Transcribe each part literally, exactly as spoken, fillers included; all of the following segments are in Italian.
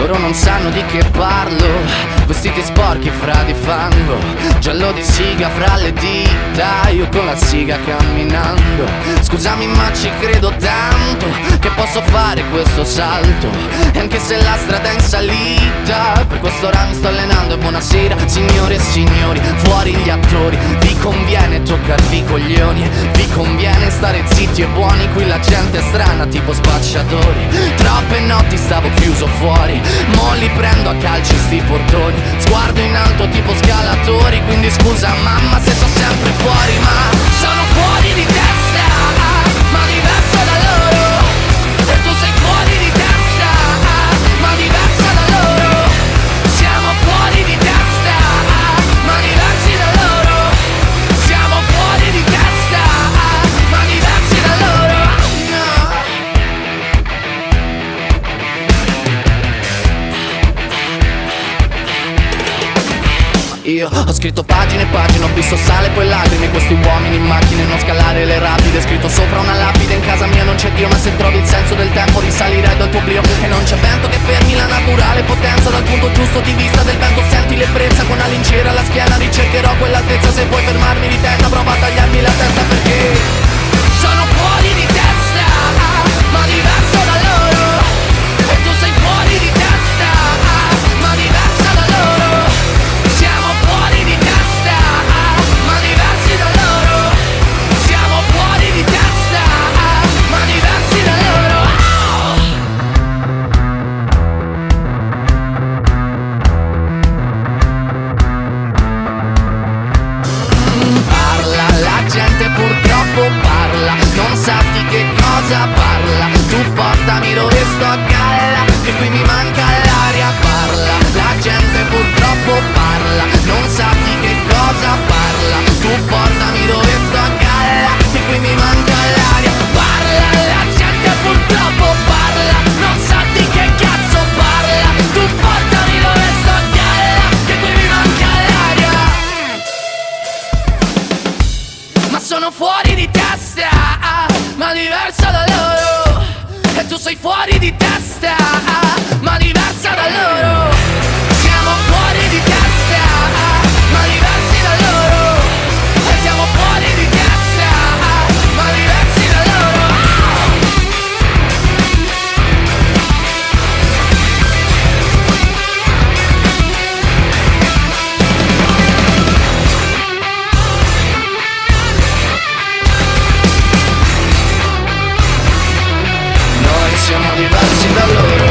loro non sanno di che parlo. Vestiti sporchi fra di fango, giallo di siga fra le dita, io con la siga camminando. Scusami ma ci credo tanto che posso fare questo salto, e anche se la strada è in salita, per quest'ora mi sto allenando. E buonasera signore e signori, fuori gli attori. Vi conviene toccarvi i coglioni, vi conviene stare zitti e buoni. Qui la gente è strana tipo spacciatori. Troppe notti stavo chiuso fuori, mo li prendo a calci sti portoni. Sguardo in alto tipo scalatori, quindi scusa mamma se sto sempre fuori, ma sono fuori di testa, ma diverso da loro. E tu sei fuori di testa, ma diversa da loro. Siamo fuori di testa, ma diversi da loro. Siamo fuori di testa, ma diversi da loro. Io ho scritto pagine e pagine, ho visto sale poi lacrime. Questi uomini in macchine, non scalare le rapide. Scritto sopra una lapide, in casa mia non c'è Dio, ma se trovi il senso del tempo risalirai dal tuo oblio. E non c'è vento che fermi la naturale potenza, dal punto giusto di vista del vento senti l'ebbrezza. Con la lincera alla schiena ricercherò quell'altezza. Se vuoi fermarmi di testa prova a tagliarmi la testa, perché sono fuori di testa, ma diverso da loro. E tu sei fuori di testa, ma diversa da loro. Siamo fuori di testa, ma diversi da loro. Siamo fuori di testa, ma diversi da loro. Parla, la gente purtroppo parla, non sa di che cosa parla. Tu portami dove sto a galla, che qui mi manca l'aria. Parla, la gente purtroppo parla, non sa di che cosa parla. Tu portami dove sto a galla, che qui mi manca l'aria. Parla, la gente purtroppo parla, non sa di che cazzo parla. Tu portami dove sto a galla, che qui mi manca l'aria. Ma sono fuori di testa, ma diversa da loro. E tu sei fuori di testa, ma diversa da loro. Siamo fuori di testa, ma diversi da loro. E siamo fuori di testa, ma diversi da loro. Noi siamo diversi da loro.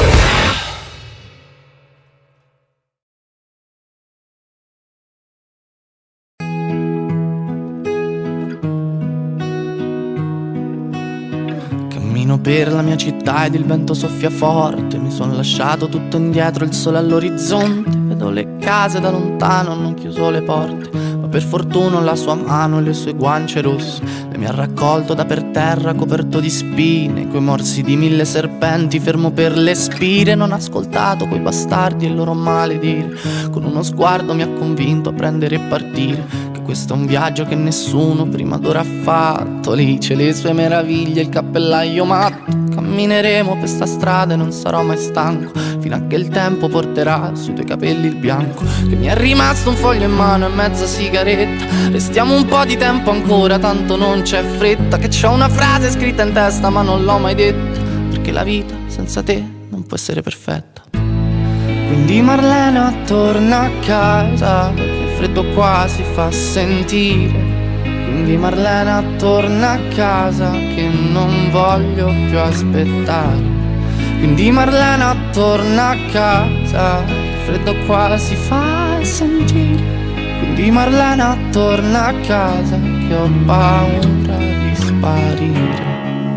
Cammino per la mia città ed il vento soffia forte. Mi sono lasciato tutto indietro, il sole all'orizzonte. Vedo le case da lontano, hanno chiuso le porte, ma per fortuna ho la sua mano e le sue guance rosse. Lei mi ha raccolto da per terra coperto di spine, coi morsi di mille serpenti, fermo per le spire. Non ho ascoltato quei bastardi e il loro maledire. Con uno sguardo mi ha convinto a prendere e partire, che questo è un viaggio che nessuno prima d'ora ha fatto. Lì c'è le sue meraviglie, il cappellaio matto. Cammineremo per sta strada e non sarò mai stanco, fino a che il tempo porterà sui tuoi capelli il bianco. Che mi è rimasto un foglio in mano e mezza sigaretta. Restiamo un po' di tempo ancora, tanto non c'è fretta. Che c'ho una frase scritta in testa ma non l'ho mai detta, perché la vita senza te non può essere perfetta. Quindi Marlena torna a casa, che il freddo qua si fa sentire. Quindi Marlena torna a casa, che non voglio più aspettare. Quindi Marlena torna a casa, il freddo qua si fa sentire. Quindi Marlena torna a casa, che ho paura di sparire.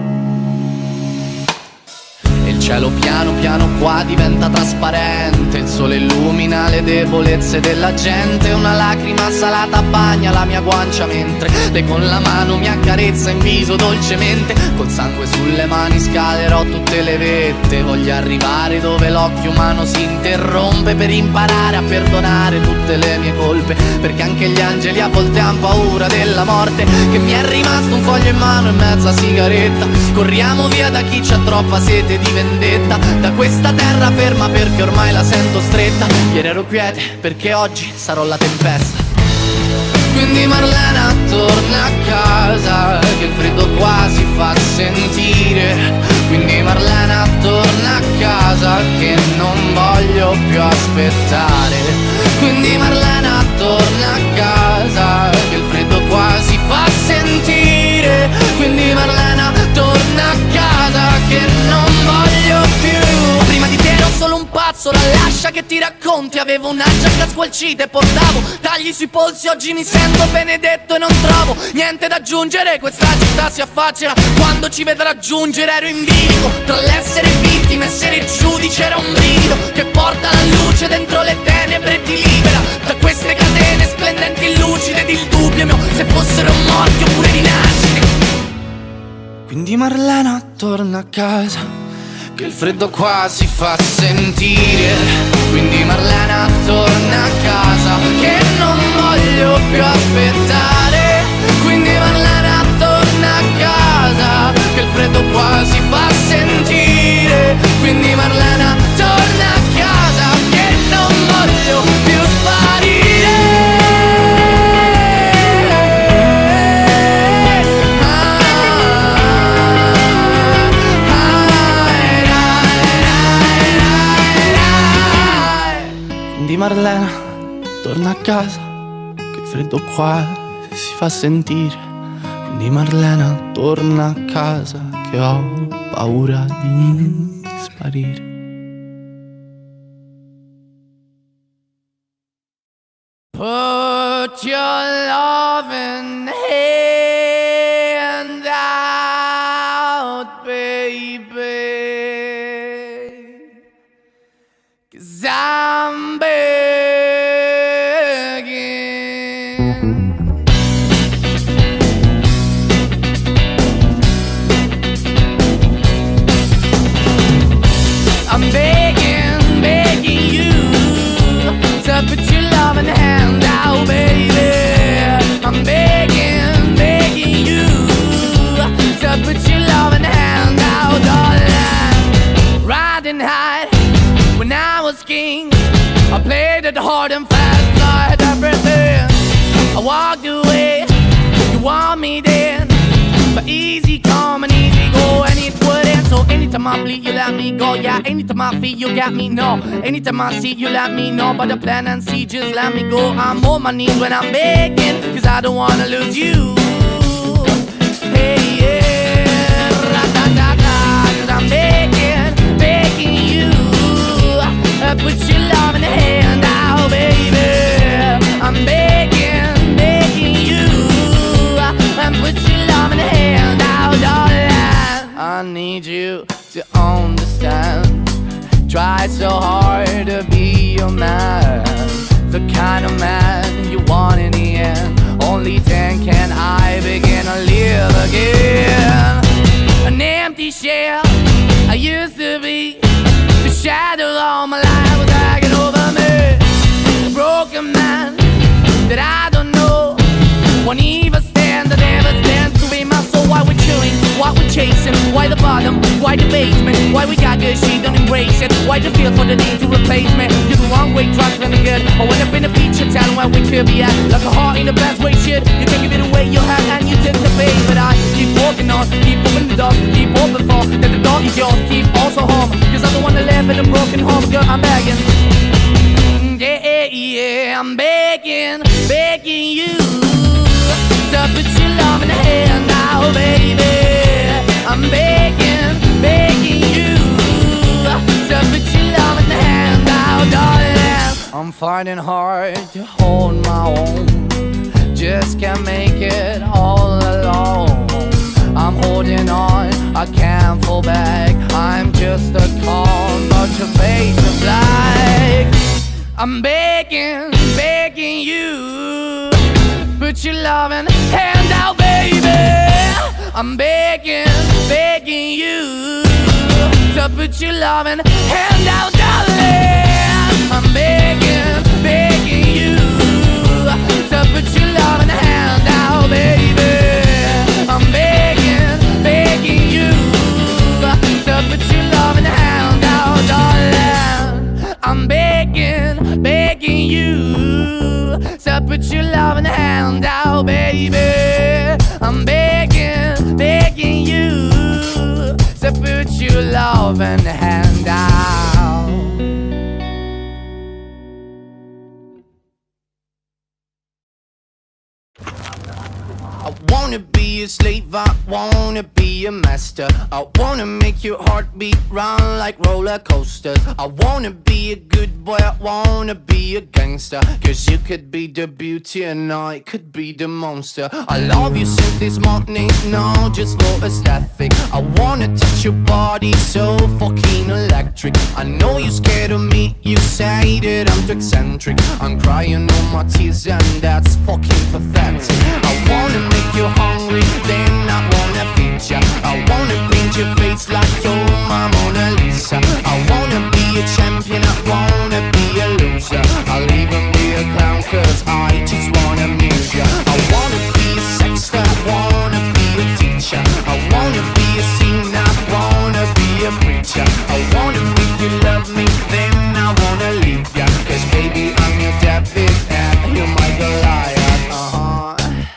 Il cielo piano piano qua diventa trasparente, il sole illumina le debolezze della gente. Una lacrima salata bagna la mia guancia mentre lei con la mano mi accarezza in viso dolcemente. Col sangue sulle mani scalerò tutte le vette, voglio arrivare dove l'occhio umano si interrompe, per imparare a perdonare tutte le mie colpe, perché anche gli angeli a volte han paura della morte. Che mi è rimasto un foglio in mano e mezza sigaretta, corriamo via da chi c'ha troppa sete di vendetta. vendetta da questa terra ferma, perché ormai la sento stretta. Ieri ero quiete perché oggi sarò la tempesta. Quindi Marlena torna a casa, che il freddo qua si fa sentire. Quindi Marlena torna a casa, che non voglio più aspettare. Quindi Marlena torna a casa, che il freddo qua si fa sentire. Quindi Marlena torna a casa, che non voglio più. Prima di te ero solo un pazzo, la lascia che ti racconti. Avevo una giacca squalcita e portavo tagli sui polsi. Oggi mi sento benedetto e non trovo niente da aggiungere. Questa città si affaccia quando ci vedrà giungere. Ero in bilico tra l'essere vittima e essere giudice. Era un brivido che porta la luce dentro le tenebre e ti libera da queste catene splendenti, lucide ed il dubbio mio se fossero morti oppure rinascite. Quindi Marlena torna a casa, che il freddo qua si fa sentire. Quindi Marlena torna a casa, che non voglio più aspettare. Quindi Marlena torna a casa, che il freddo qua si fa sentire. Quindi Marlena torna a casa, che non voglio più sparire. Quindi Marlena torna a casa, che il freddo qua si fa sentire. Quindi Marlena torna a casa, che ho paura di sparire. Put your loving hand out, baby, 'cause I'm begging. I'm begging, begging you to put your loving hand out, baby. I'm begging, begging you to put your loving hand out, darling. Riding high when I was king, I played it hard and fast, I had everything. I walked away, you want me then, but easy come and easy go, and it wouldn't. So anytime I bleed, you let me go. Yeah, anytime I feel, you got me, no. Anytime I see, you let me know. But the plan and see, just let me go. I'm on my knees when I'm begging, 'cause I don't wanna lose you. Hey, yeah, ra-da-da-da, 'cause I'm begging, begging you, uh, put your love in the hand out, baby. I'm begging, begging you, uh, and put your love in the hand out, darling. I need you to understand. Try so hard to be your man, the kind of man you want in the end. Only then can I begin to live again. An empty shell I used to be, the shadow all my life was hanging over me. A broken man that I don't know won't even stand, that never stands to be my soul. Why we're chilling, why we're chasing, why the bottom, why the basement, why we got good, she don't embrace it. Why the feel for the need to replace me? You're the wrong way, trying to the good. I went up in a feature town where we could be at, like a heart in the best way, shit. You can give it away, you have, and you take the bait. But I keep walking on, keep opening the door, keep open for that the door is yours, keep also home. 'Cause I'm the one that live in a broken home, girl, I'm begging. Yeah, yeah, I'm begging, begging you to put your love in the hand now, baby. I'm begging, begging you to put your love in the hand now, darling. I'm finding hard to hold my own, just can't make it all alone. I'm holding on, I can't fall back. I'm just a calm, but your face is black. I'm begging, begging you, put your loving hand out, baby. I'm begging, begging you to put your loving hand out, darling. I'm begging, begging you to put your loving hand out, baby. I'm begging, begging you to put your loving hand out. and hand out. I wanna be a slave, I wanna be a master. I wanna make your heartbeat run like roller coasters. I wanna be a good boy, I wanna be a gangster. Cause you could be the beauty and I could be the monster. I love you since this morning, no, just for aesthetic. I wanna touch your body so fucking electric. I know you're scared of me, you say that I'm too eccentric. I'm crying all my tears and that's fucking pathetic. I wanna make you hungry, then I wanna feed ya. I wanna paint your face like you're my Mona Lisa. I wanna be a champion, I wanna be a loser. I'll even be a clown cause I just wanna amuse ya. I wanna be a sexter, I wanna be a teacher. I wanna be a singer, I wanna be a preacher. I wanna make you love me, then I wanna leave ya. Cause baby I'm your David and you're my Goliath. Uh-huh.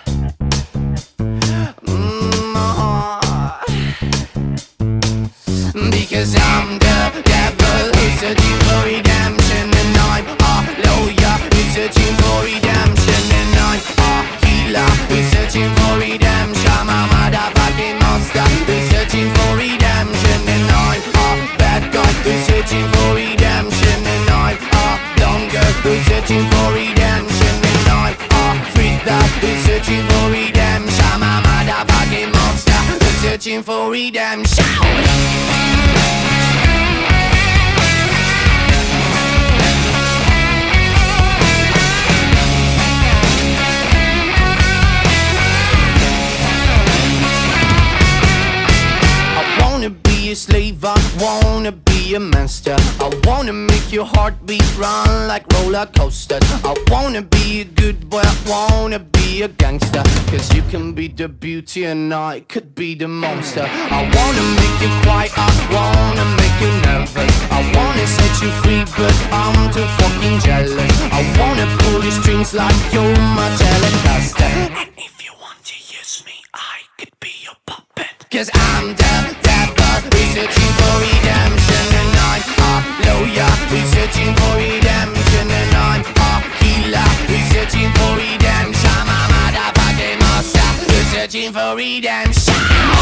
Because I'm the devil who's searching for redemption, and I'm a lawyer who's searching for redemption, and I'm a healer who's searching for redemption. I'm a motherfucking monster who's searching for redemption, and I'm a bad guy who's searching for redemption, and I'm a blonde girl who's searching for redemption, and I'm a freak that who's searching for redemption. I'm a motherfucking monster who's searching for redemption. A slave, I wanna be a master. I wanna make your heartbeat run like roller coasters. I wanna be a good boy, I wanna be a gangster. Cause you can be the beauty and I could be the monster. I wanna make you quiet, I wanna make you nervous. I wanna set you free but I'm too fucking jealous. I wanna pull your strings like you're my Telecaster. And if you want to use me, I could be your puppet. Cause I'm the devil who's searching for redemption, and I'm a lawyer who's searching for redemption, and I'm a healer who's searching for redemption. I'm a motherfucking monster who's searching for redemption.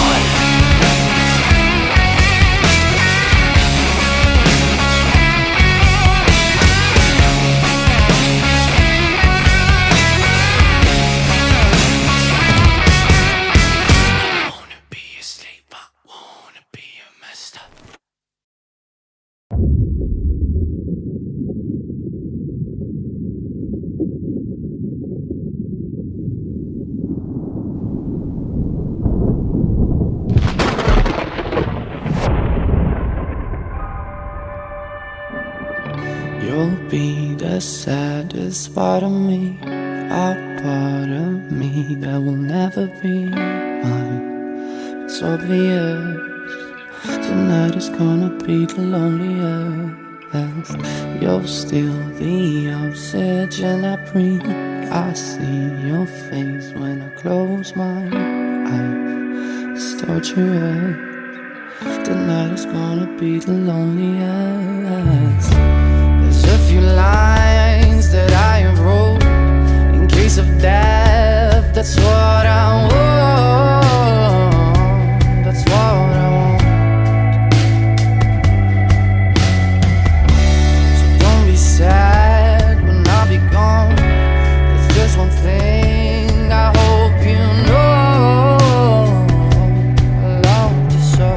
You'll be the saddest part of me, a part of me that will never be mine. It's obvious tonight is gonna be the loneliest. You're still the oxygen I breathe. I see your face when I close my eyes. It's torturous. Tonight is gonna be the loneliest. There's a few lines that I have wrote in case of death. That's what I want. That's what I want. So don't be sad when I'll be gone. There's just one thing I hope you know. I love you so.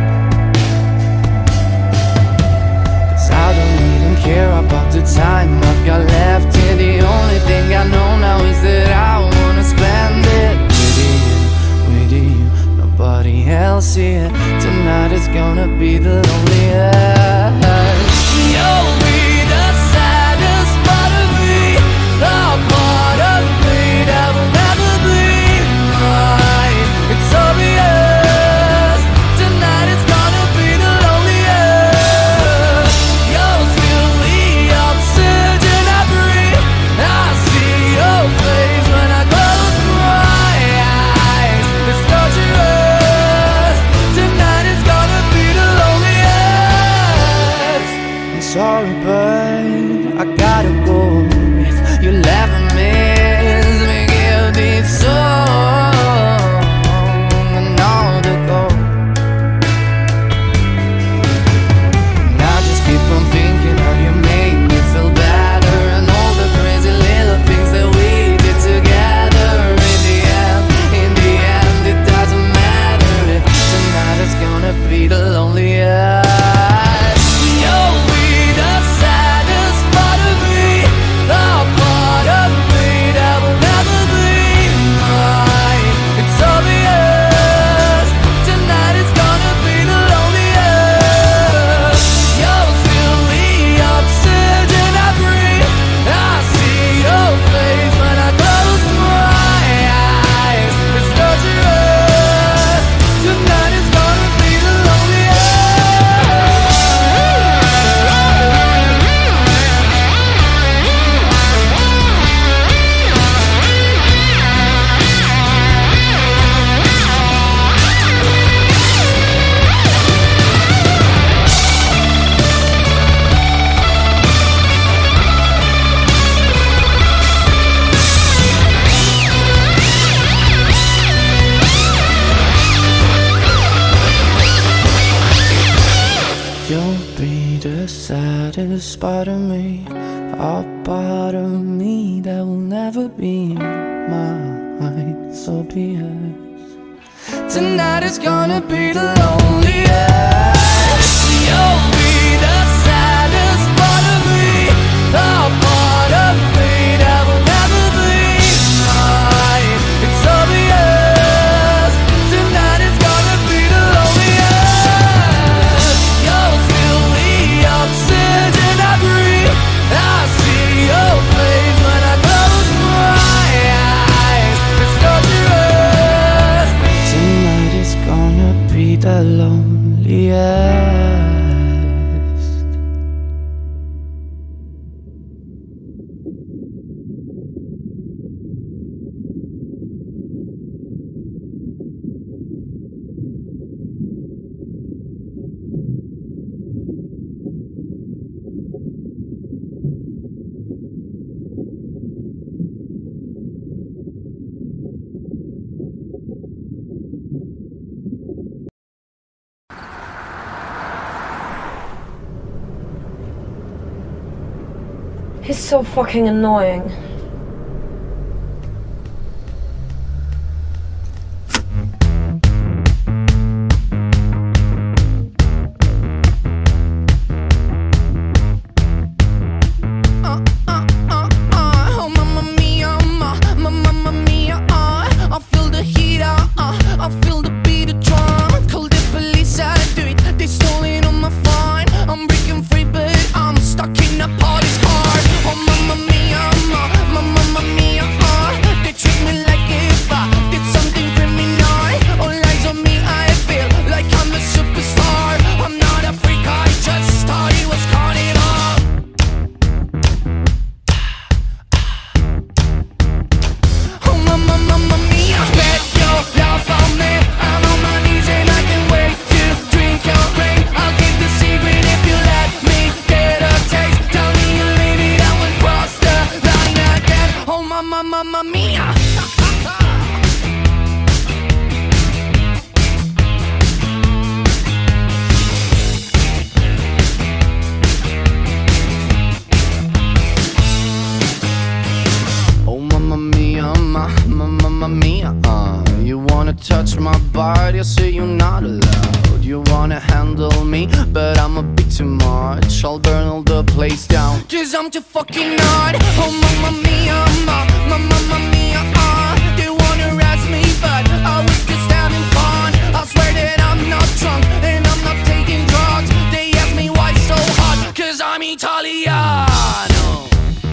Cause I don't even care about the time I've got left here. The only thing I know now is that I wanna spend it with you, with you, nobody else here. Tonight is gonna be the loneliest. You'll be the saddest part of me, the part of me that will never be mine. It's obvious, tonight is gonna be the loneliest. You'll feel the oxygen I breathe. I see your face when I close my eyes. It's torturous, tonight is gonna be the loneliest. saddest part of me, a part of me that will never be mine. So be it. Tonight is gonna be the loneliest. You'll be the saddest part of me, a part of me that will never be mine. It's obvious. Tonight is gonna be the loneliest. You'll feel the oxygen I breathe. I see your face when I close my eyes. It's torturous. Tonight is gonna be the loneliest. He's so fucking annoying. Mamma mia. Oh mamma mia, ma, ma, mamma mia, uh. You wanna touch my body, I say you're not allowed. You wanna handle me, but I'm a bit too much. I'll burn all the place down, cause I'm too fucking hard. Oh mamma mia, ma, ma, mamma mia, uh. They wanna arrest me, but I was just having fun. I swear that I'm not drunk, and I'm not taking drugs. They ask me why so hot, cause I'm Italiano.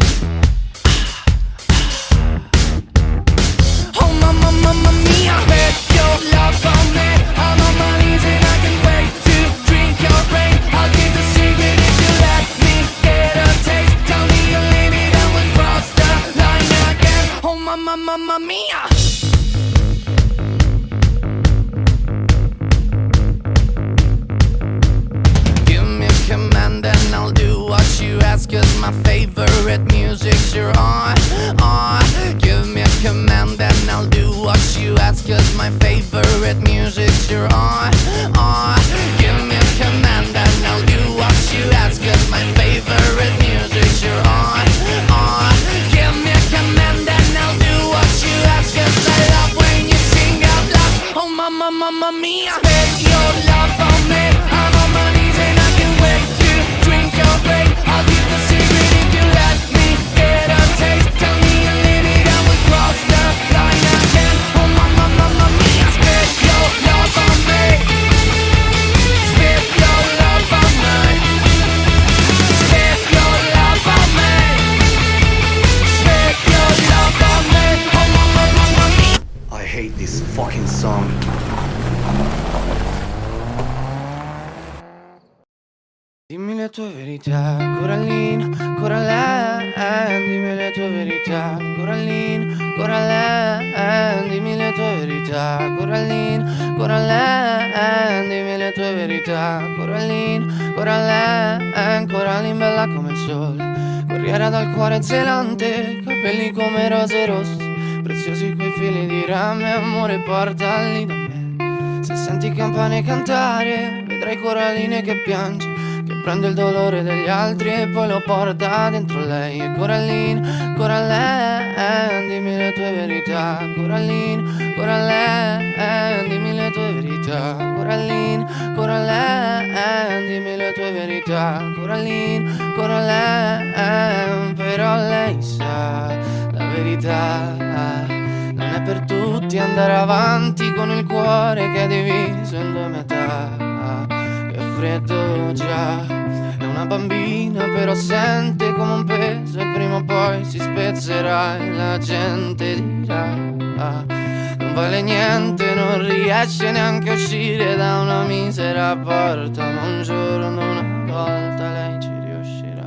Oh mamma, mamma mia, bet your love on me. I'm on my knees and I can wait to drink your rain. I'll give the secret if you let me get a taste. Tell me you'll leave it and we'll cross the line again. Oh mamma, mamma mia. Give me a command and I'll do what you ask, cause my favorite music's you're on, on. Give me a command and I'll do what you ask, cause my favorite music's you're on, on. Give me a command and I'll do what you ask, cause my favorite music's you're on, on. Give me a command and I'll do what you ask, cause I love when you sing out loud. Oh mamma, mamma mia, spend your love on me. I'm on my knees and I can wait to drink your brain. I'll keep the secret if you let me get a taste. Tell me you leave it and we'll cross the line again. Oh mamma, mamma mia, spend your love on me. Spend your love on me. Spend your love on me. Spend your love on me. Oh mamma, mamma mia. I hate this fucking song. Dimmi le tue verità, Coraline, Coraline. Dimmi le tue verità, Coraline, Coraline. Dimmi le tue verità, Coraline, Coraline. Dimmi le tue verità, Coraline, Coraline. Coraline bella come il sole, corriera dal cuore zelante, capelli come rose rosse, preziosi quei fili di rame, amore portali da me. Se senti campane cantare, vedrai Coraline che piange, che prende il dolore degli altri e poi lo porta dentro lei. E Coraline, Coraline, dimmi le tue verità. Coraline, Coraline, dimmi le tue verità. Coraline, Coraline, dimmi le tue verità. Coraline, Coraline, però lei sa la verità. Non è per tutti andare avanti con il cuore che è diviso in due metà. Che freddo già, è una bambina però sente come un peso e prima o poi si spezzerà e la gente dirà non vale niente, non riesce neanche a uscire da una misera porta, ma un giorno una volta lei ci riuscirà.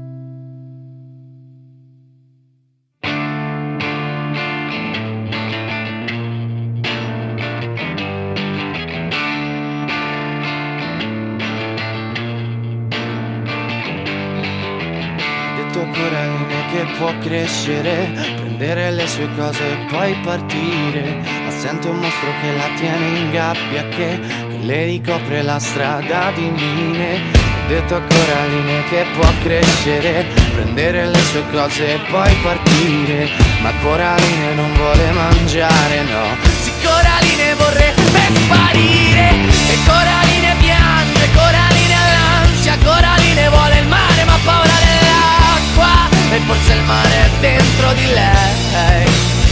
Coraline che può crescere, prendere le sue cose e poi partire, ma sente un mostro che la tiene in gabbia, che, che le ricopre la strada di mine. Ho detto a Coraline che può crescere, prendere le sue cose e poi partire, ma Coraline non vuole mangiare, no. Sì, Coraline vorrebbe sparire, e Coraline piange, Coraline ha l'ansia, Coraline vuole il mare ma ha paura dell'acqua, e forse il mare è dentro di lei.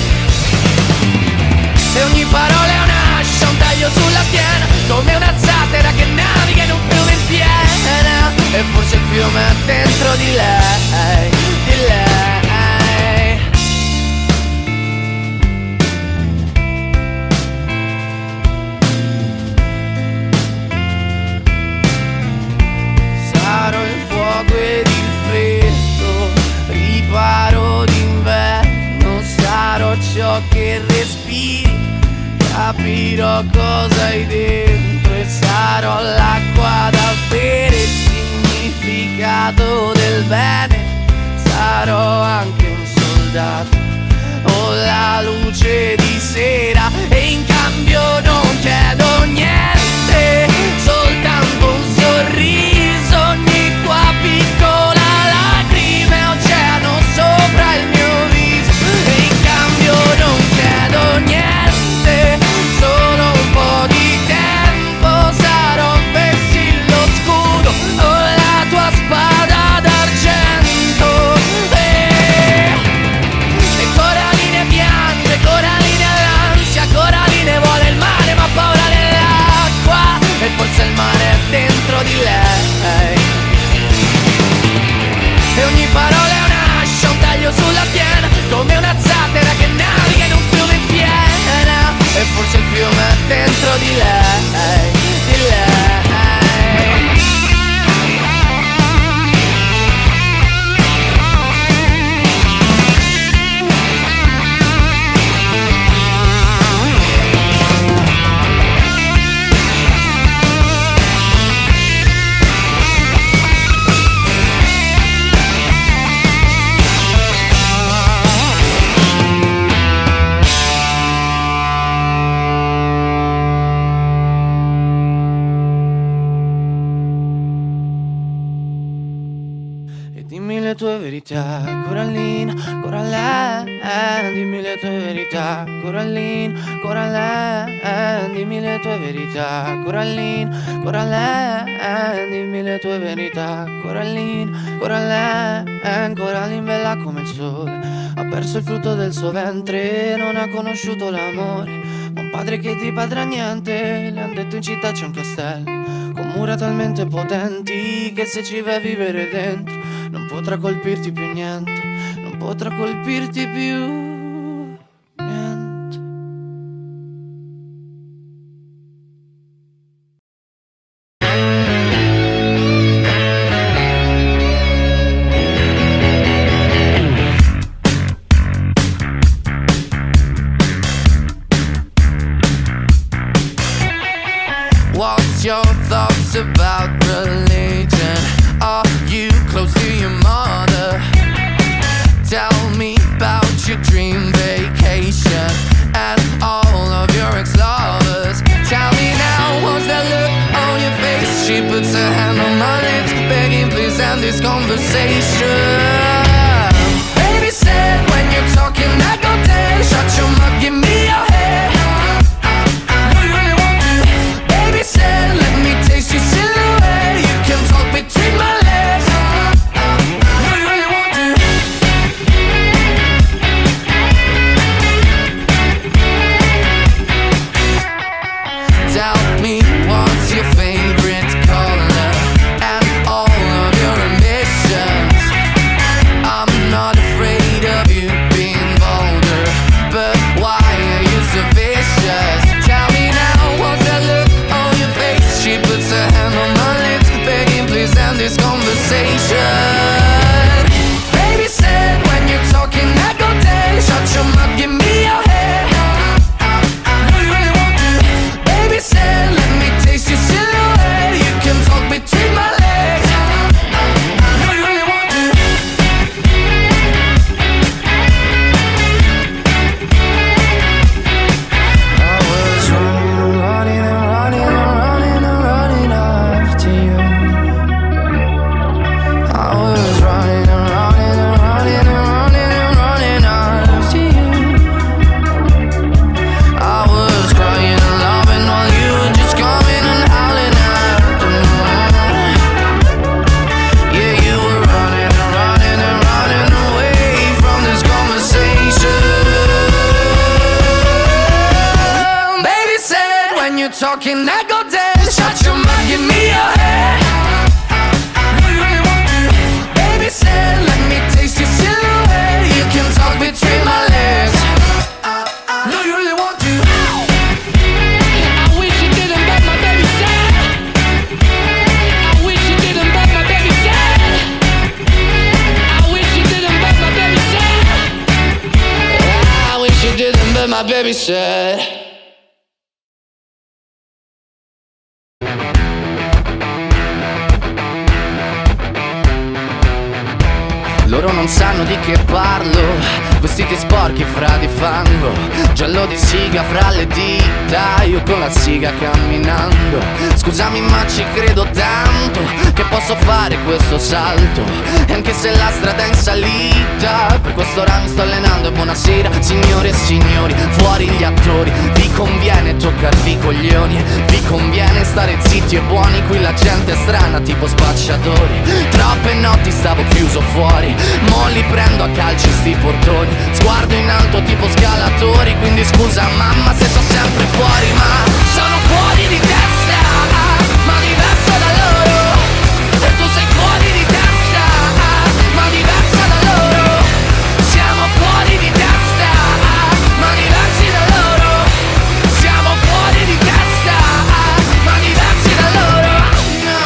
E ogni parola è un'ascia, un taglio sulla schiena, come una zattera che naviga in un fiume in piena, e forse il fiume è dentro di lei, di lei. Sarò il fuoco ed il freddo, riparo d'inverno, sarò ciò che respiri, capirò cosa hai dentro e sarò l'acqua da bere, il significato del bene, sarò anche un soldato o la luce di sera, e in cambio non chiedo niente, soltanto un sorriso, ogni qua piccola lacrima, oceano sopra il mio viso, e in cambio non chiedo niente, solo un po' di tempo, sarò un vessillo scudo o la tua spada d'argento. E, e Coraline piange, Coraline ha l'ansia, Coraline vuole il mare ma ha paura dell'acqua, e forse il mare è dentro di lei. E ogni parola è un'ascia, un taglio sulla schiena, come una zattera che naviga in un fiume in piena, e forse il fiume è dentro di lei, di lei. Dimmi le tue verità, Coraline, Coraline, dimmi le tue verità, Coraline, Coraline, dimmi le tue verità, Coraline, Coraline, dimmi le tue verità, Coraline, Coraline, Coraline bella come il sole, ha perso il frutto del suo ventre, non ha conosciuto l'amore, ma un padre che di padre ha niente, le han detto in città c'è un castello, con mura talmente potenti che se ci vai a vivere dentro non potrà colpirti più niente, non potrà colpirti più niente. What's your thoughts about religion? Are you close to your mother? Tell me about your dream vacation and all of your ex-lovers. Tell me now, what's that look on your face? She puts her hand on my lips. begging please end this conversation. Baby said when you're talking I go dead. Shut your mouth, give me your head. Do you really want to? Baby said let me taste your silhouette. You can talk between my legs. Do you really want to? Tell me what's your favorite color and all of your ambitions. I'm not afraid of you being bolder, but why are you so vicious? Tell me now, what's that look on your face? She puts her hand on my lips, begging please end this conversation. Baby said when you're talking I go dead. Shut your mouth, give me your head. Do you really want to? Baby said let me taste your silhouette. You can talk between my legs. Do you really want to? I was running and running and running and running and running after you. I was running and running and running and running and running after you. I was crying and loving while you were just coming and howling after me. Yeah, you were running and running and running away from this conversation. Baby said when you're talking I go dead. Shut your mouth, give me your head. Do you really want to? Baby said let me taste your silhouette. You can talk between my legs. Do you really want to? I wish you didn't, but my baby said. I wish you didn't, but my baby said. I wish you didn't, but my baby said. I wish you didn't, but my baby said. Loro non sanno di che parlo, vestiti sporchi fra di fango, giallo di siga fra le dita, io con la siga camminando. Scusami ma ci credo tanto che posso fare questo salto, e anche se la strada è in salita, per quest'ora mi sto allenando. E buonasera signore e signori, fuori gli attori, vi conviene toccarvi i coglioni, vi conviene stare zitti e buoni, qui la gente è strana tipo spacciatori. Troppe notti stavo chiuso fuori, mo li prendo a calci sti portoni, sguardo in alto tipo scalatori, quindi scusa mamma se sto sempre fuori, ma sono fuori di testa, ma diverso da loro, e tu sei fuori di testa, ma diversa da loro, siamo fuori di testa, ma diversi da loro, siamo fuori di testa, ma diversi da loro, no.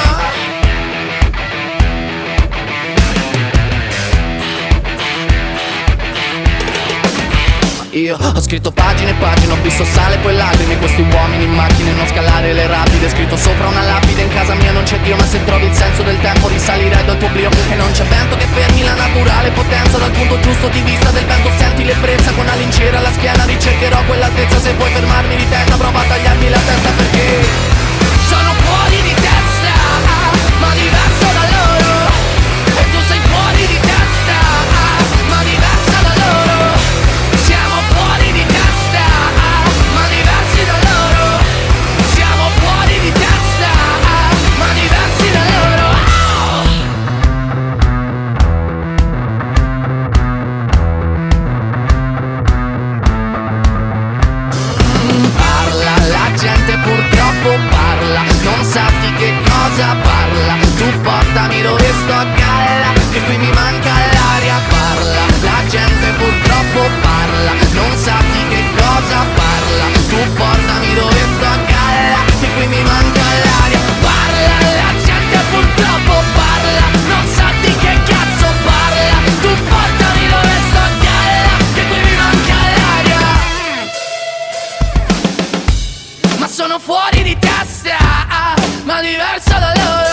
Io ho scritto pagine e pagine, ho visto sale poi lacrime, questi uomini in macchine, non scalare le rapide. Scritto sopra una lapide, in casa mia non c'è Dio, ma se trovi il senso del tempo risalirai dal tuo oblio. E non c'è vento che fermi la naturale potenza, dal punto giusto di vista del vento senti l'ebbrezza. Con la lincera alla schiena ricercherò quell'altezza, se vuoi fermarmi di testa prova a tagliarmi la testa, perché sono fuori di testa, ma diverso da loro, e tu sei fuori di testa, ma diversa da loro, siamo fuori di testa, ma diversi da loro, siamo fuori di testa, ma diversi da loro. Parla, la gente purtroppo parla, non sa di che cosa parla. Tu portami dove sto a galla, che qui mi manca l'aria. Parla, la gente purtroppo parla, non sa di che cosa parla. Tu portami dove sto a galla, che qui mi manca l'aria. Parla, la gente purtroppo parla, non sa di che cazzo parla. Tu portami dove sto a galla, che qui mi manca l'aria. Ma sono fuori di testa, ma diverso da loro.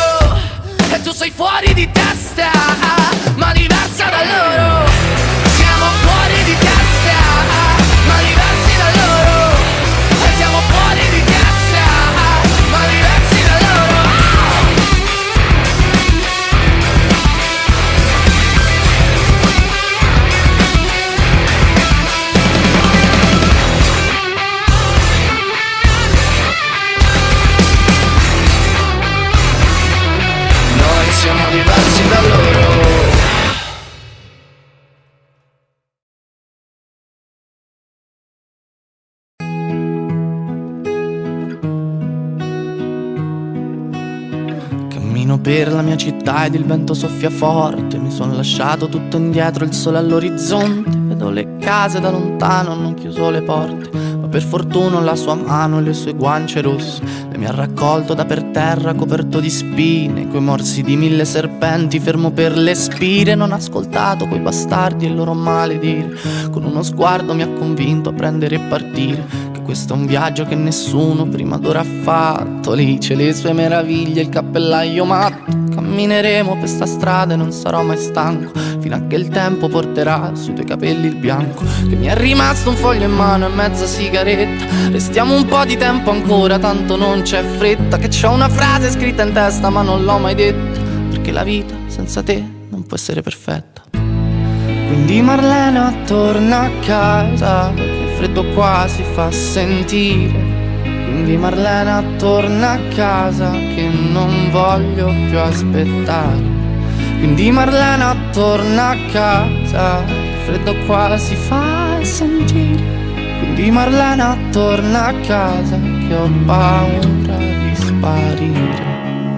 Cammino per la mia città ed il vento soffia forte. Mi son lasciato tutto indietro, il sole all'orizzonte. Vedo le case da lontano, non chiuso le porte, ma per fortuna la sua mano e le sue guance rosse. Lei mi ha raccolto da per terra coperto di spine, coi morsi di mille serpenti, fermo per le spire. Non ho ascoltato quei bastardi e il loro maledire. Con uno sguardo mi ha convinto a prendere e partire, che questo è un viaggio che nessuno prima d'ora ha fatto. Lì c'è le sue meraviglie, il cappellaio matto. Cammineremo per sta strada e non sarò mai stanco, fino a che il tempo porterà sui tuoi capelli il bianco. Che mi è rimasto un foglio in mano e mezza sigaretta. Restiamo un po' di tempo ancora, tanto non c'è fretta. Che c'ho una frase scritta in testa ma non l'ho mai detta, perché la vita senza te non può essere perfetta. Quindi Marlena torna a casa, che il freddo qua si fa sentire. Quindi Marlena torna a casa, che non voglio più aspettare. Quindi Marlena torna a casa, il freddo qua si fa sentire. Quindi Marlena torna a casa, che ho paura di sparire.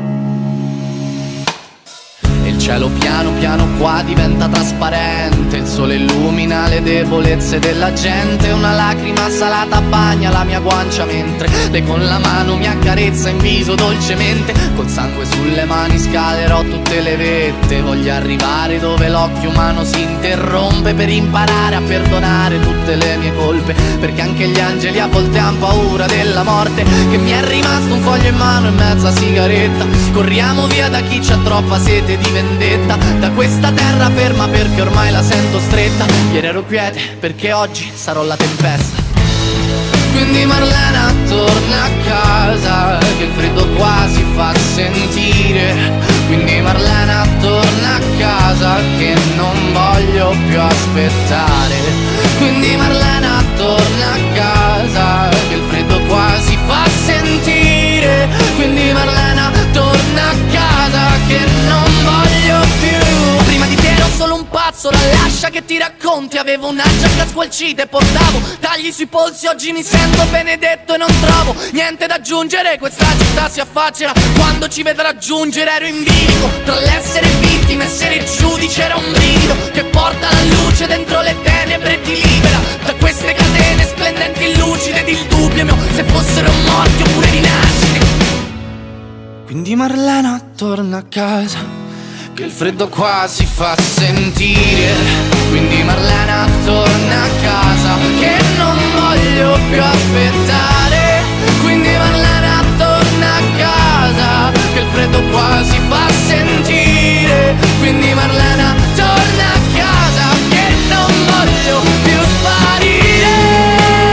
Il cielo piano piano qua diventa trasparente, il sole illumina le debolezze della gente. Una lacrima salata bagna la mia guancia mentre lei con la mano mi accarezza in viso dolcemente. Col sangue sulle mani scalerò tutte le vette. Voglio arrivare dove l'occhio umano si interrompe, per imparare a perdonare tutte le mie colpe, perché anche gli angeli a volte han paura della morte. Che mi è rimasto un foglio in mano e mezza sigaretta. Corriamo via da chi c'ha troppa sete di vendetta, da questa terra ferma perché ormai la sento stretta. Ieri ero quiete perché oggi sarò la tempesta. Quindi Marlena torna a casa, che il freddo qua si fa sentire. Quindi Marlena torna a casa, che non voglio più aspettare. Quindi Marlena torna a casa, che il freddo qua si fa sentire. Quindi Marlena torna a casa, che non voglio più. Prima di te ero solo un pazzo, la lascia che ti racconti. Avevo una giacca squalcita e portavo tagli sui polsi. Oggi mi sento benedetto e non trovo niente da aggiungere. Questa città si affaccerà quando ci vedrà giungere. Ero in bilico tra l'essere vittima e essere giudice. Era un brivido che porta la luce dentro le tenebre e ti libera da queste catene splendenti, lucide ed il dubbio mio se fossero morti oppure rinascite. Quindi Marlena torna a casa, che il freddo qua si fa sentire. Quindi Marlena torna a casa, che non voglio più aspettare. Quindi Marlena torna a casa, che il freddo qua si fa sentire. Quindi Marlena torna a casa, che non voglio più sparire.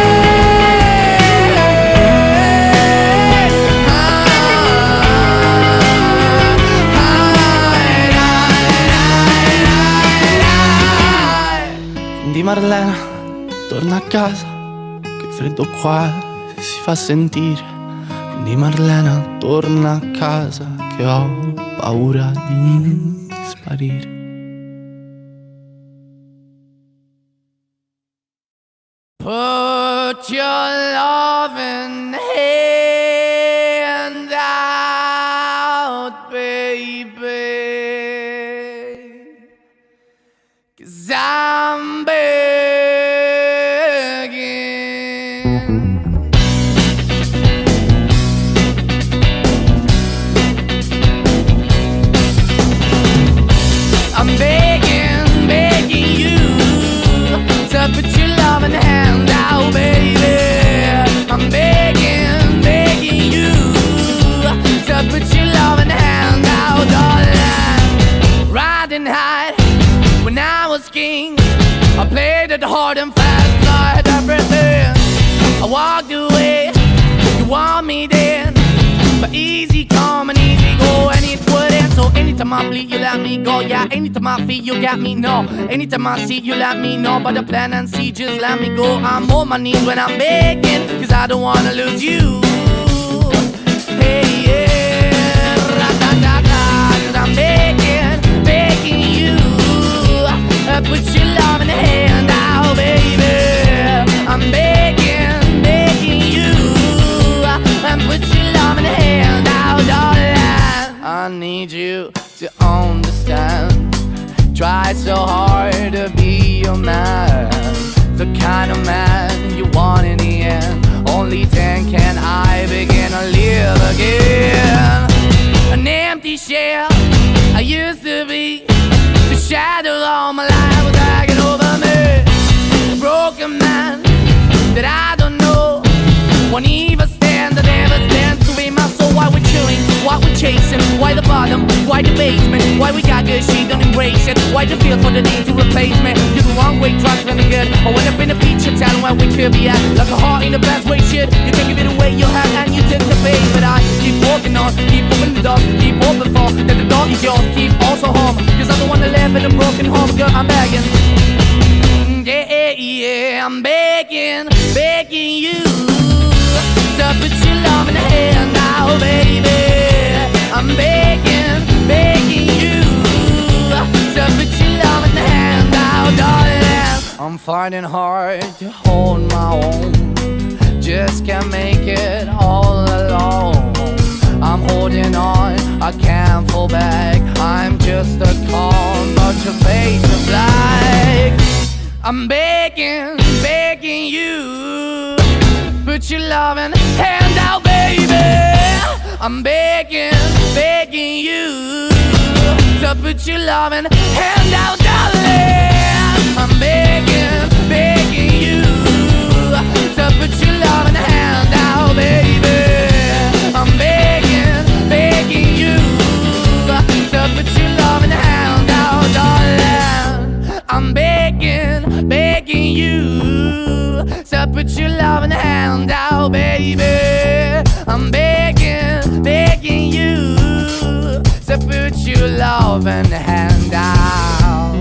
Quindi Marlena torna a casa, che il freddo qua si fa sentire. Quindi Marlena torna a casa, che ho paura di sparire. Put your loving hand out, baby, 'cause I'm begging. I'm begging, begging you to put your loving hand out, baby. I'm begging, begging you to put your loving hand out, darling. Riding high when I was king, I played it hard and fast, I had everything. I walked away, you want me then, but easy come and easy go, and it wouldn't. So anytime I bleed, you let me go. Yeah, anytime I feel, you got me, no. Anytime I see, you let me know. But the plan and see, just let me go. I'm on my knees when I'm begging, 'cause I don't wanna lose you. Hey, yeah, ra-da-da-da, 'cause I'm begging, begging you, uh, put your love in the hand out, baby. I'm begging, begging you, uh, and put your love in the hand out, darling. I need Try so hard to be your man, the kind of man you want in the end. Only then can I begin to live again. An empty shell I used to be, the shadow all my life was hanging over me. A broken man that I don't know, won't even stand, that never stands to be my soul. Why we're chilling, why we're chasing, why the bottom, why the basement, why we got good, she don't embrace it. Why the feel for the need to replace me? You're the wrong way, trying to the good. I went up in the feature town where we could be at, like a heart in the best way, shit. You can give it away, you have, and you took the bait. But I keep walking on, keep opening the door, keep open for that the door is yours, keep also home. Cause I'm the one that live in a broken home, girl, I'm begging. Yeah, yeah, yeah, I'm begging, begging you to put your love in the hand now, baby. I'm begging, begging you to put your love in the hand now, darling. I'm finding hard to hold my own, just can't make it all alone. I'm holding on, I can't fall back. I'm just a calm, but your face is black. I'm begging, begging you, put your loving hand out, baby. I'm begging, begging you to put your loving hand out, darling. I'm begging, begging you to put your loving hand out, baby. I'm begging, begging you to put your loving hand out, darling. I'm begging, begging you to put your loving hand out, baby. I'm begging, begging you to put your loving hand out.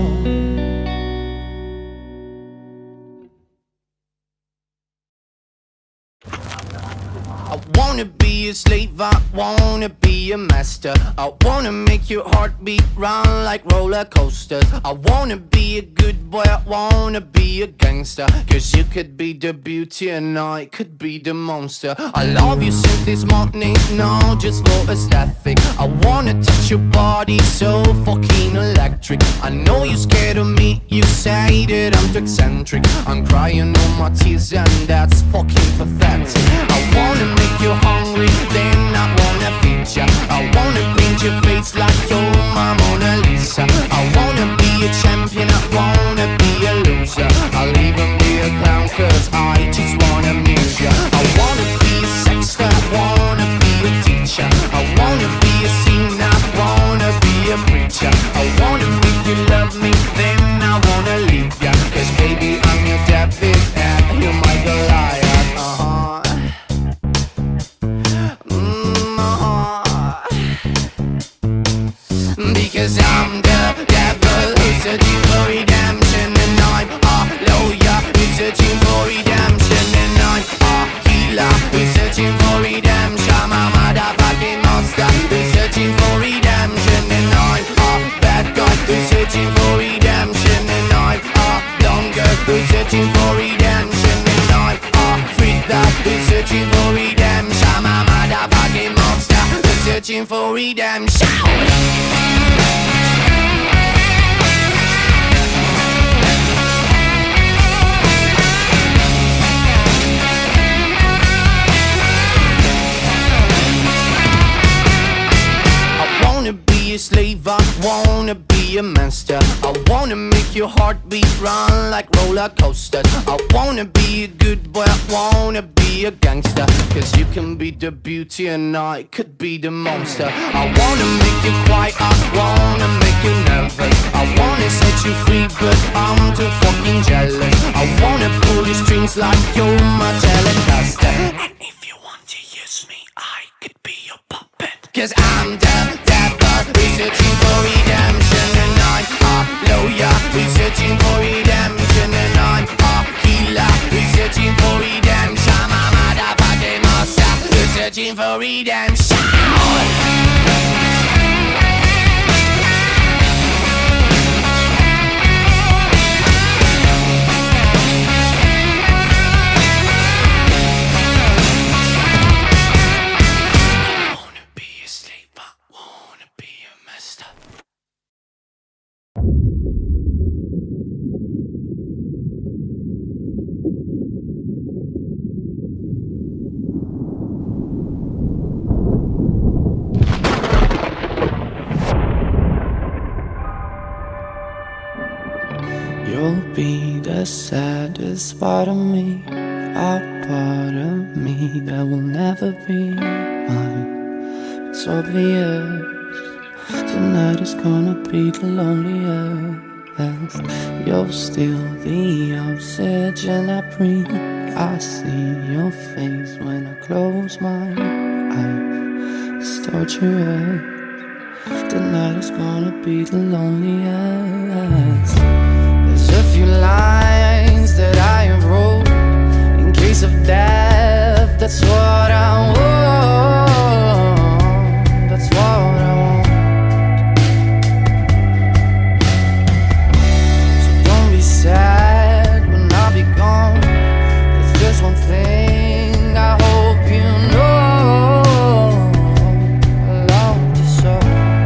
I wanna be a slave, I wanna be a master. I wanna make your heartbeat run like roller coasters. I wanna be a good boy, I wanna be a gangster. Cause you could be the beauty and I could be the monster. I love you since this morning, no, just for aesthetic. I wanna touch your body so fucking electric. I know you're scared of me, you say that I'm too eccentric. I'm crying all my tears and that's fucking pathetic. I wanna make you hungry, then I wanna feed ya. I wanna paint your face like you're my Mona Lisa. I wanna be a champion, I wanna be a loser. I'll even be a clown cause I just wanna amuse ya. I wanna be a sexter, I wanna be a teacher. I wanna be a singer, I wanna be a preacher. I wanna make you love me, then I wanna leave ya. Cause baby I'm your David and you're my Goliath. Uh-huh. Because I'm the devil who's searching for redemption, and I'm a lawyer who's searching for redemption, and I'm a healer who's searching for redemption. I'm a motherfucking monster who's searching for redemption, and I'm a bad guy who's searching for redemption, and I'm a blonde girl who's searching for redemption, and I'm a freak that who's searching for redemption. I'm a motherfucking monster who's searching for redemption. A slave, I wanna be a master. I wanna make your heartbeat run like roller coasters. I wanna be a good boy, I wanna be a gangster. Cause you can be the beauty and I could be the monster. I wanna make you quiet, I wanna make you nervous. I wanna set you free but I'm too fucking jealous. I wanna pull your strings like you're my Telecaster. And if you want to use me, I could be your puppet. Cause I'm the devil who's searching for redemption, and I'm a lawyer who's searching for redemption, and I'm a healer who's searching for redemption. I'm a motherfucking monster who's searching for redemption. Stop. be the saddest part of me, a part of me that will never be mine. It's obvious tonight is gonna be the loneliest. You're still the oxygen I breathe. I see your face when I close my eyes. It's torturous. Tonight is gonna be the loneliest. There's a few lines that I have wrote in case of death. That's what I want. That's what I want. So don't be sad when I'll be gone. There's just one thing I hope you know. I love you so.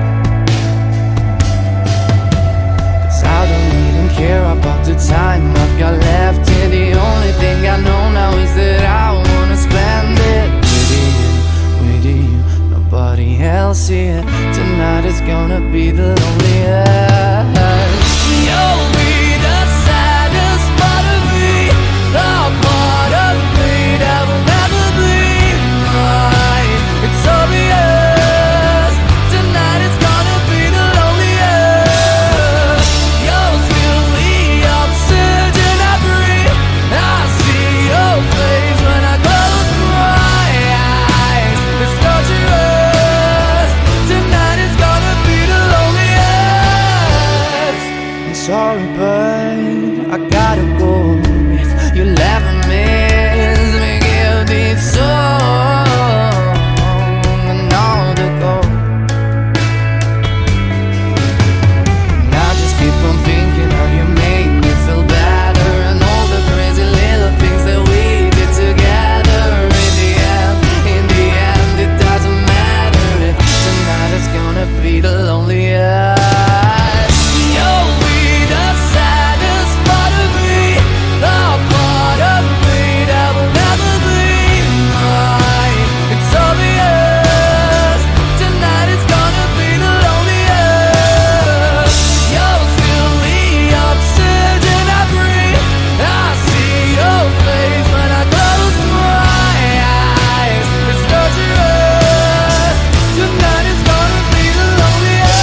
Care about the time I've got left here. The only thing I know now is that I wanna spend it with you, with you, nobody else here. Tonight is gonna be the loneliest. You'll be the saddest part of me, the part of me that will never be mine. It's obvious, tonight is gonna be the loneliest. You'll feel the oxygen I breathe. I see your face when I close my eyes. It's torturous, tonight is gonna be the loneliest. I'm sorry, but I gotta go. If you'll ever miss me, give this song another go. And I just keep on thinking how you made me feel better, and all the crazy little things that we did together. In the end, in the end, it doesn't matter if tonight is gonna be the loneliest. You'll be the saddest part of me, the part of me that will never be mine. It's obvious, tonight is gonna be the loneliest. You'll feel the oxygen I breathe. I see your face when I close my eyes. It's torturous, tonight is gonna be the loneliest.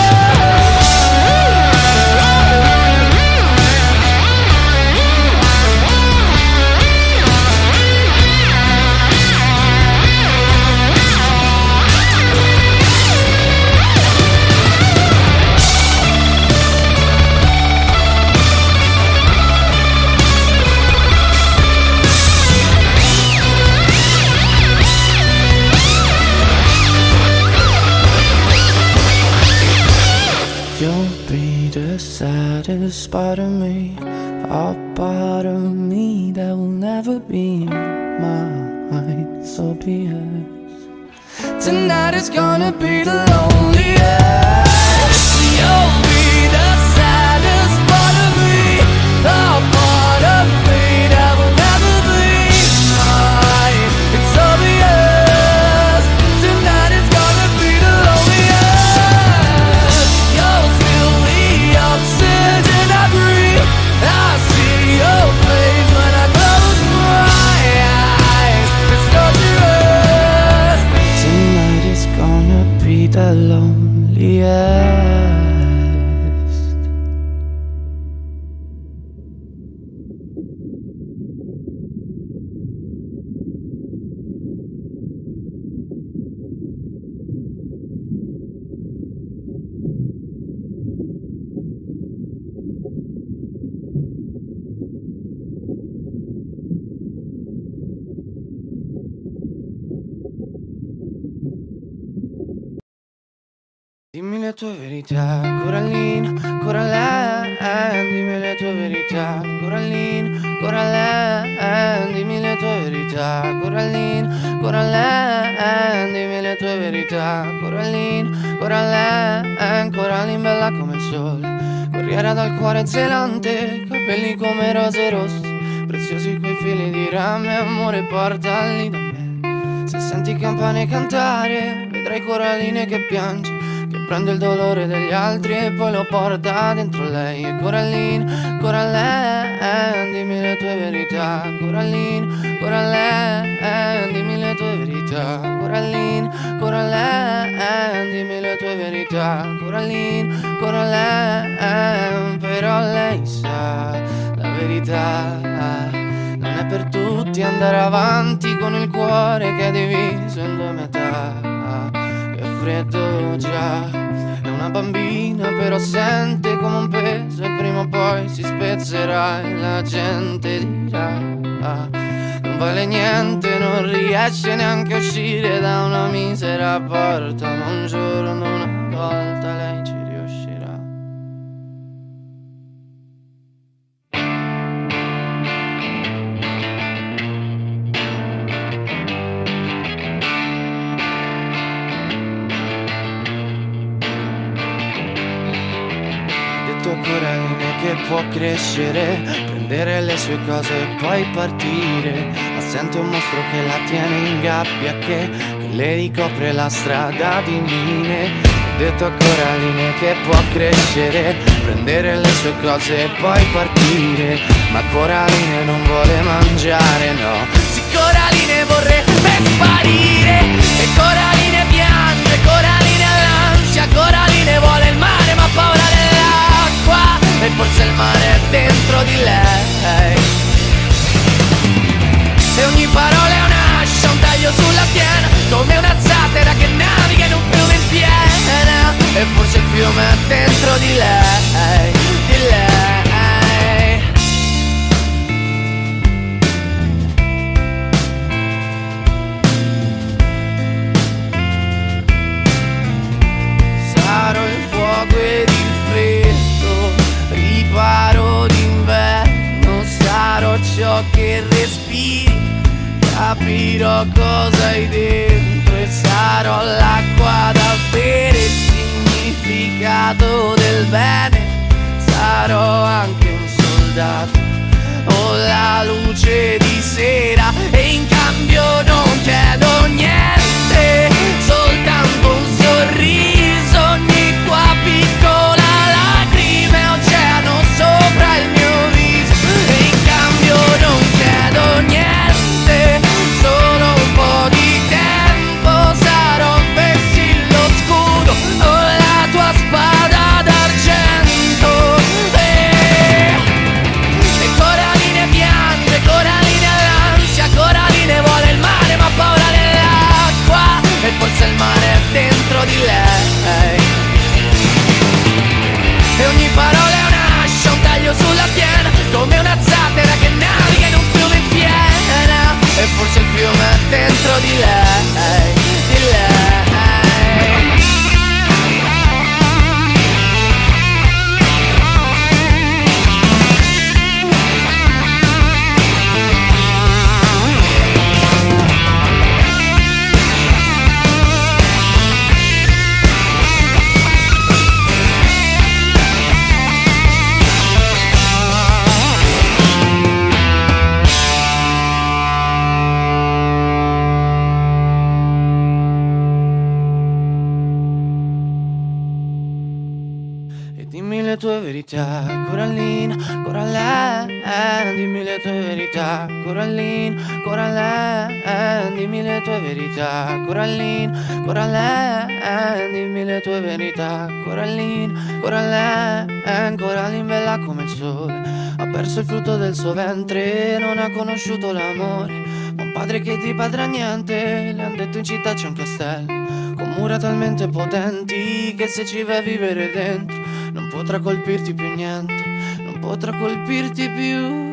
You'll be the saddest part of me, a part of me that will never be mine. So be it. Tonight is gonna be the loneliest. You'll be the saddest part of me, a part of me that will never be mine. It's obvious, tonight is gonna be the loneliest. You'll feel the oxygen I breathe. I see your face when I close my eyes. It's torturous. Tonight is gonna be the loneliest. Dimmi le tue verità, Corallina, Coraline. Dimmi le tue verità, Corallina, Coraline. Dimmi le tue verità, Corallina, Coraline. Dimmi le tue verità, Corallina, Coraline. Coraline bella come il sole, corriera dal cuore zelante, capelli come rose rosse, preziosi quei fili di rame. Amore, portali da me. Se senti campane cantare, vedrai Coraline che piange. che prende il dolore degli altri e poi lo porta dentro lei. E Coraline, Coraline, dimmi le tue verità. Coraline, Coraline, dimmi le tue verità. Coraline, Coraline, dimmi le tue verità. Coraline, Coraline, però lei sa la verità. Non è per tutti andare avanti con il cuore che è diviso in due metà. Che freddo già, è una bambina però sente come un peso e prima o poi si spezzerà e la gente dirà non vale niente, non riesce neanche a uscire da una misera porta, ma un giorno una volta lei ci riuscirà. Coraline che può crescere, prendere le sue cose e poi partire, ma sente un mostro che la tiene in gabbia, che, che le ricopre la strada di mine. Ho detto a Coraline che può crescere, prendere le sue cose e poi partire, ma Coraline non vuole mangiare, no. Sì, Coraline vorrebbe sparire, e Coraline piange, Coraline ha l'ansia, Coraline vuole il mare ma ha paura dell'acqua, e forse il mare è dentro di lei. E ogni parola è un'ascia, un taglio sulla schiena, come una zattera che naviga in un fiume in piena, e forse il fiume è dentro di lei, di lei. Sarò il fuoco ed il freddo, riparo d'inverno, sarò ciò che respiri, capirò cosa hai dentro e sarò l'acqua da bere, il significato del bene, sarò anche un soldato o la luce di sera, e in cambio non chiedo niente, soltanto un sorriso, ogni tua piccola lacrima, oceano sopra il mio viso, e in cambio non chiedo niente, solo un po' di tempo, sarò un vessillo scudo o la tua spada d'argento. E, e Coraline piange, Coraline ha l'ansia, Coraline vuole il mare ma ha paura dell'acqua, e forse il mare è dentro di lei. E ogni parola è un'ascia, un taglio sulla schiena, come una zattera che naviga in un fiume in piena, e forse il fiume è dentro di lei, di lei. Dimmi le tue verità, Coraline, Coraline, dimmi le tue verità, Coraline, Coraline, dimmi le tue verità, Coraline, Coraline, dimmi le tue verità, Coraline, Coraline, Coraline bella come il sole, ha perso il frutto del suo ventre, non ha conosciuto l'amore, ma un padre che di padre ha niente, le han detto in città c'è un castello, con mura talmente potenti che se ci vai a vivere dentro non potrà colpirti più niente, non potrà colpirti più.